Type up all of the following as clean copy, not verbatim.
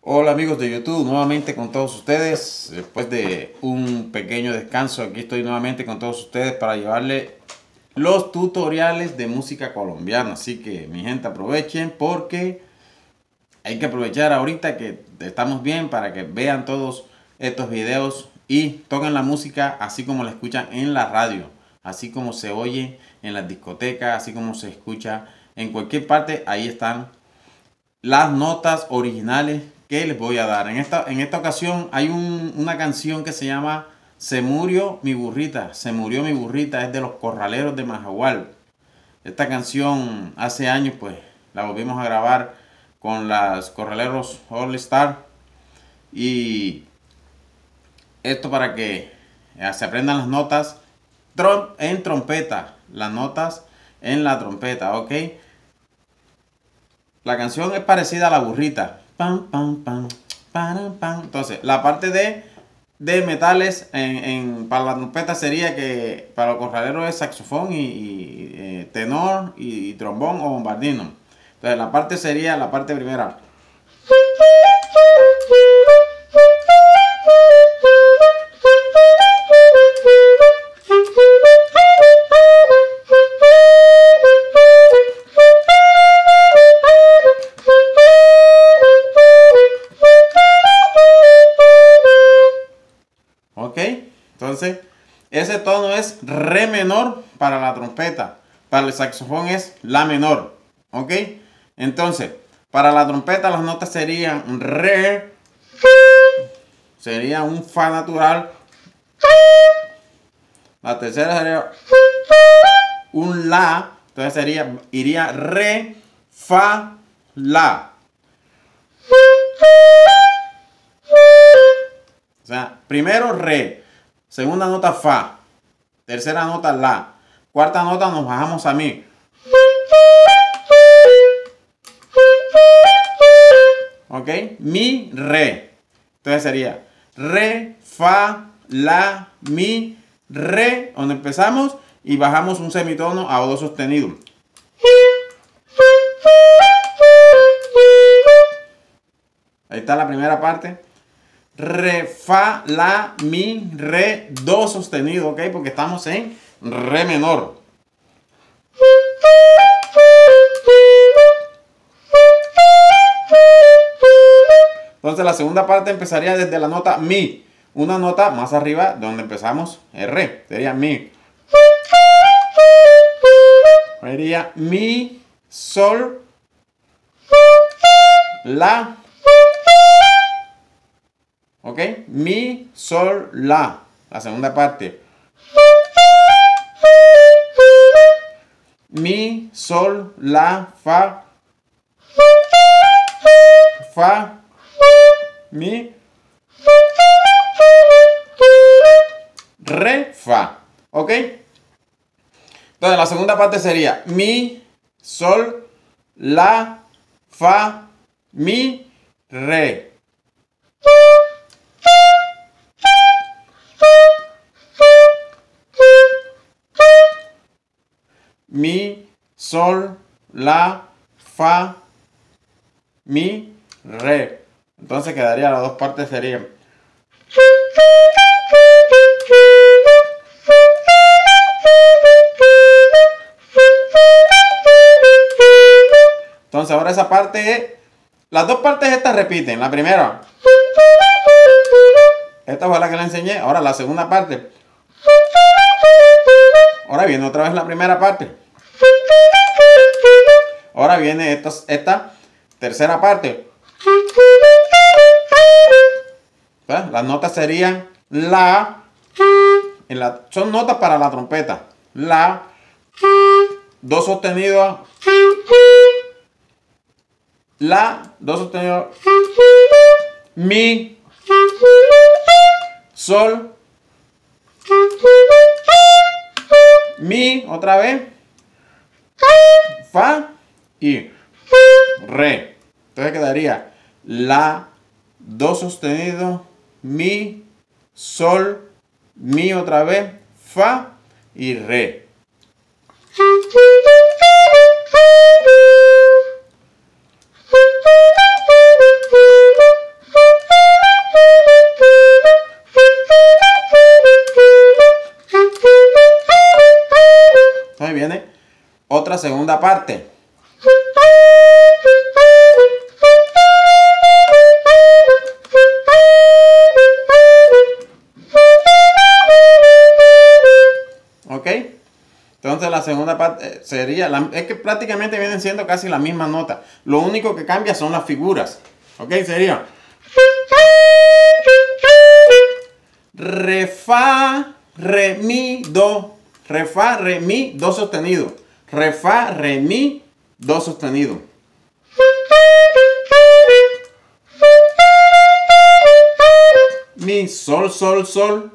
Hola amigos de YouTube, nuevamente con todos ustedes. Después de un pequeño descanso, aquí estoy nuevamente con todos ustedes para llevarle los tutoriales de música colombiana. Así que mi gente, aprovechen porque hay que aprovechar ahorita que estamos bien para que vean todos estos videos y toquen la música así como la escuchan en la radio, así como se oye en las discotecas, así como se escucha en cualquier parte. Ahí están las notas originales que les voy a dar. En esta ocasión hay una canción que se llama Se murió mi burrita. Se murió mi burrita, es de los Corraleros de Majagual. Esta canción hace años pues la volvimos a grabar con las Corraleros All Star. Y esto para que se aprendan las notas en trompeta. Las notas en la trompeta, ¿ok? La canción es parecida a la burrita. Pam, pam, pam, pam, pam. Entonces, la parte de metales para la trompeta sería que para los corraleros es saxofón y tenor y trombón o bombardino. Entonces, la parte sería la parte primera. Ok, entonces ese tono es re menor para la trompeta, para el saxofón es la menor. Ok, entonces para la trompeta las notas serían re, sería un fa natural, la tercera sería un la, entonces iría re, fa, la. O sea, primero re, segunda nota fa, tercera nota la, cuarta nota nos bajamos a mi. Ok, mi, re. Entonces sería re, fa, la, mi, re, donde empezamos y bajamos un semitono a do sostenido. Ahí está la primera parte. Re, fa, la, mi, re, do sostenido, ok, porque estamos en re menor. Entonces la segunda parte empezaría desde la nota mi, una nota más arriba donde empezamos el re, sería mi. Sería mi, sol, la. Ok, mi, sol, la. La segunda parte. Mi, sol, la, fa. Fa, mi, re, fa. Ok. Entonces la segunda parte sería mi, sol, la, fa, mi, re. Mi, sol, la, fa, mi, re. Entonces quedaría las dos partes serían. Entonces ahora esa parte, las dos partes estas repiten. La primera, esta fue la que le enseñé. Ahora la segunda parte. Ahora viene otra vez la primera parte. Ahora viene esta tercera parte. Las notas serían la, son notas para la trompeta. La, do sostenido, la, do sostenido, mi, sol, mi, otra vez, fa y re. Entonces quedaría la, do sostenido, mi, sol, mi otra vez, fa y re. segunda parte. ¿Ok? Entonces la segunda parte sería, es que prácticamente vienen siendo casi la misma nota. Lo único que cambia son las figuras. ¿Ok? Sería re, fa, re, mi, do. Re, fa, re, mi, do sostenido. Re, fa, re, mi, do sostenido. Mi, sol, sol, sol.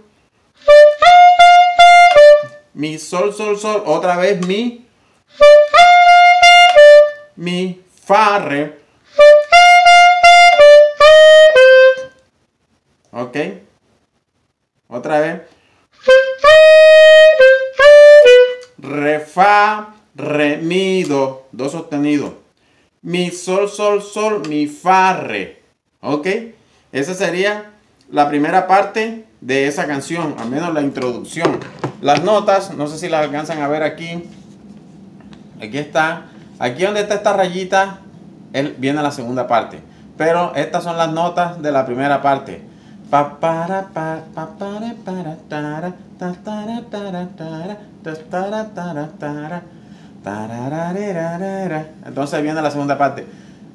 Mi, sol, sol, sol. Otra vez mi. Mi, fa, re. Ok. Otra vez. Re, fa, re, mi, do. Do sostenido. Mi, sol, sol, sol, mi, fa, re. Ok. Esa sería la primera parte de esa canción. Al menos la introducción. Las notas, no sé si las alcanzan a ver aquí. Aquí está. Aquí donde está esta rayita, viene la segunda parte. Pero estas son las notas de la primera parte. Pa para pa pa para para tara ta tara tara tara ta tara tara tara tararararara. Entonces viene la segunda parte.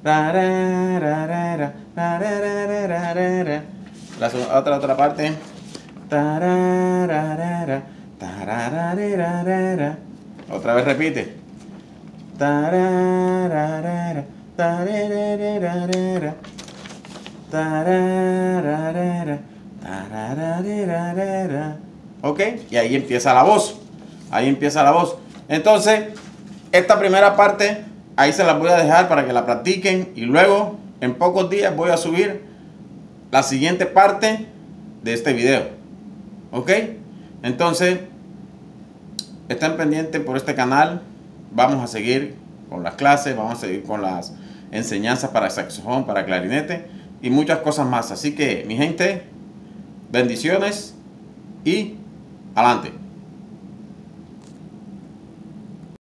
La otra parte. Tarararara, tararararara. Otra vez repite. Tarararara, tararararara. Tarararara, tararararara. Ok, y ahí empieza la voz. Ahí empieza la voz. Entonces, esta primera parte, ahí se las voy a dejar para que la practiquen. Y luego, en pocos días, voy a subir la siguiente parte de este video. Ok, entonces, estén pendientes por este canal. Vamos a seguir con las clases, vamos a seguir con las enseñanzas para saxofón, para clarinete y muchas cosas más. Así que, mi gente, bendiciones y adelante.